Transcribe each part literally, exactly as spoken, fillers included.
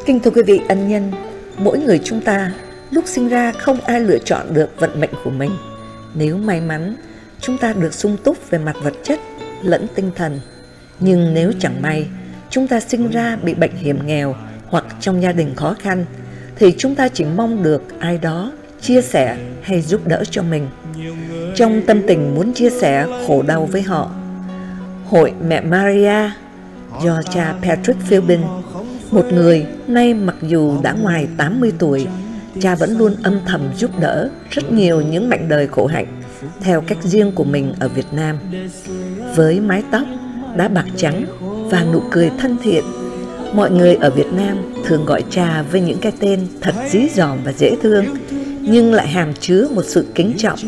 Kính thưa quý vị ân nhân, mỗi người chúng ta lúc sinh ra không ai lựa chọn được vận mệnh của mình. Nếu may mắn, chúng ta được sung túc về mặt vật chất lẫn tinh thần. Nhưng nếu chẳng may, chúng ta sinh ra bị bệnh hiểm nghèo hoặc trong gia đình khó khăn, thì chúng ta chỉ mong được ai đó chia sẻ hay giúp đỡ cho mình. Trong tâm tình muốn chia sẻ khổ đau với họ, Hội Mẹ Maria do cha Patrick Philbin, một người nay mặc dù đã ngoài tám mươi tuổi, cha vẫn luôn âm thầm giúp đỡ rất nhiều những mảnh đời khổ hạnh theo cách riêng của mình ở Việt Nam. Với mái tóc đã bạc trắng và nụ cười thân thiện, mọi người ở Việt Nam thường gọi cha với những cái tên thật dí dỏm và dễ thương, nhưng lại hàm chứa một sự kính trọng.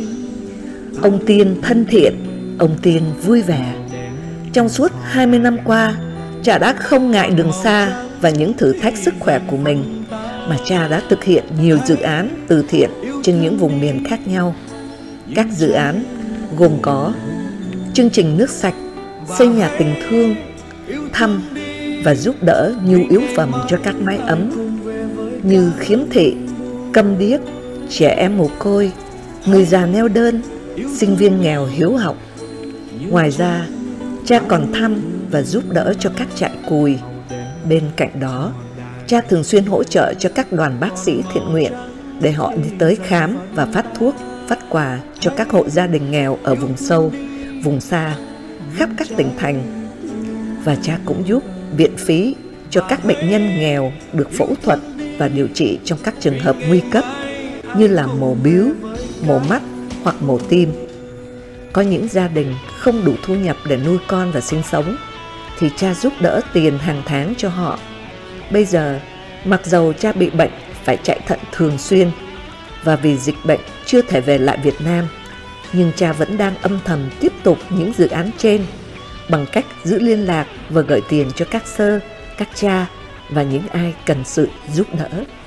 Ông Tiên thân thiện, ông Tiên vui vẻ. Trong suốt hai mươi năm qua, cha đã không ngại đường xa và những thử thách sức khỏe của mình, mà cha đã thực hiện nhiều dự án từ thiện trên những vùng miền khác nhau. Các dự án gồm có chương trình nước sạch, xây nhà tình thương, thăm và giúp đỡ nhu yếu phẩm cho các mái ấm như khiếm thị, câm điếc, trẻ em mồ côi, người già neo đơn, sinh viên nghèo hiếu học. Ngoài ra, cha còn thăm và giúp đỡ cho các trại cùi. Bên cạnh đó, cha thường xuyên hỗ trợ cho các đoàn bác sĩ thiện nguyện để họ đi tới khám và phát thuốc, phát quà cho các hộ gia đình nghèo ở vùng sâu, vùng xa, khắp các tỉnh thành. Và cha cũng giúp viện phí cho các bệnh nhân nghèo được phẫu thuật và điều trị trong các trường hợp nguy cấp như là mổ bíu, mổ mắt hoặc mổ tim. Có những gia đình không đủ thu nhập để nuôi con và sinh sống, thì cha giúp đỡ tiền hàng tháng cho họ. Bây giờ, mặc dầu cha bị bệnh phải chạy thận thường xuyên và vì dịch bệnh chưa thể về lại Việt Nam, nhưng cha vẫn đang âm thầm tiếp tục những dự án trên bằng cách giữ liên lạc và gửi tiền cho các sơ, các cha và những ai cần sự giúp đỡ.